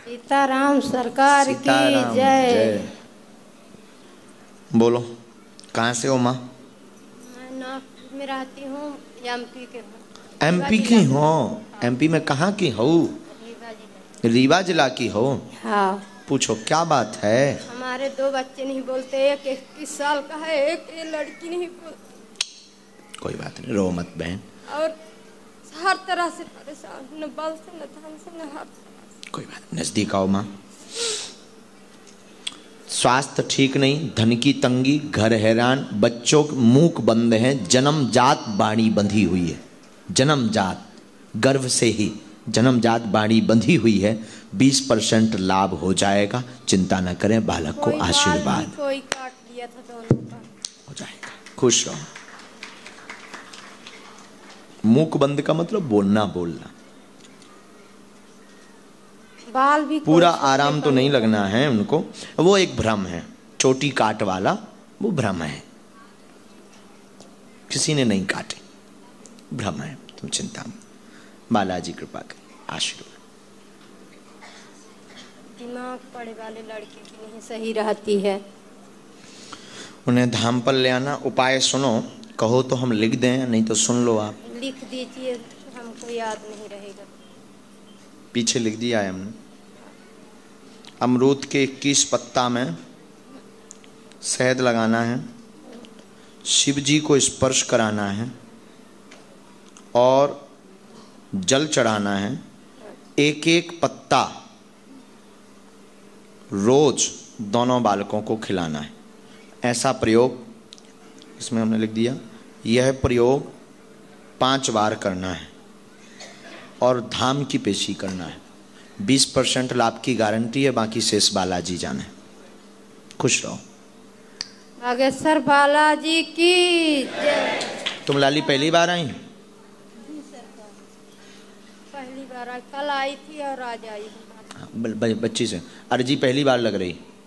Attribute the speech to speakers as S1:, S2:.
S1: सीताराम सरकार की
S2: सीताराम
S1: जय।
S2: जय। बोलो, कहाँ से हो माँ?
S1: मैं नागपुर में रहती हूँ, एमपी के हूँ।
S2: एमपी की हो? एमपी में कहाँ की हो?
S1: रीवा जिला।
S2: रीवा जिला की हो?
S1: हाँ।
S2: पूछो क्या बात है?
S1: हमारे दो बच्चे नहीं बोलते, एक 21 साल का है, एक ये लड़की नहीं बोलती।
S2: कोई बात नहीं, रो मत बहन।
S1: और हर तरह से परेशान, न बल से न धन से न हर तरह से।
S2: कोई बात नहीं, नजदीक आओ माँ। स्वास्थ्य ठीक नहीं, धन की तंगी, घर हैरान, बच्चों मूक बंद हैं, जन्मजात बाणी बंधी हुई है। जन्मजात, गर्भ से ही जन्मजात बाणी बंधी हुई है। 20% लाभ हो जाएगा, चिंता न करें, बालक को आशीर्वाद
S1: कोई काट दिया था दोनों का।
S2: हो जाएगा, खुश रहो। मूक बंद का मतलब बोलना बोलना।
S1: बाल भी
S2: पूरा आराम तो नहीं लगना है उनको, वो एक भ्रम है, चोटी काट वाला वो भ्रम है, किसी ने नहीं काटे, भ्रम है, तुम चिंता मत, बालाजी कृपा करें, आशीर्वाद।
S1: दिमाग पड़े वाले लड़के की नहीं सही रहती है।
S2: उन्हें धाम पर ले आना। उपाय सुनो, कहो तो हम लिख दें, नहीं तो सुन लो आप।
S1: लिख दीजिए, हमको याद नहीं रहेगा।
S2: पीछे लिख दिया है हमने। अमरूद के 21 पत्ता में शहद लगाना है, शिव जी को स्पर्श कराना है और जल चढ़ाना है। एक एक पत्ता रोज दोनों बालकों को खिलाना है। ऐसा प्रयोग इसमें हमने लिख दिया। यह प्रयोग 5 बार करना है और धाम की पेशी करना है। 20% लाभ की गारंटी है, बाकी शेष बालाजी जाने। खुश रहो।
S1: बागेश्वर बालाजी की जय।
S2: तुम लाली पहली बार आई?
S1: पहली बार कल आई थी और आज आई।
S2: बच्ची से अर्जी पहली बार लग रही?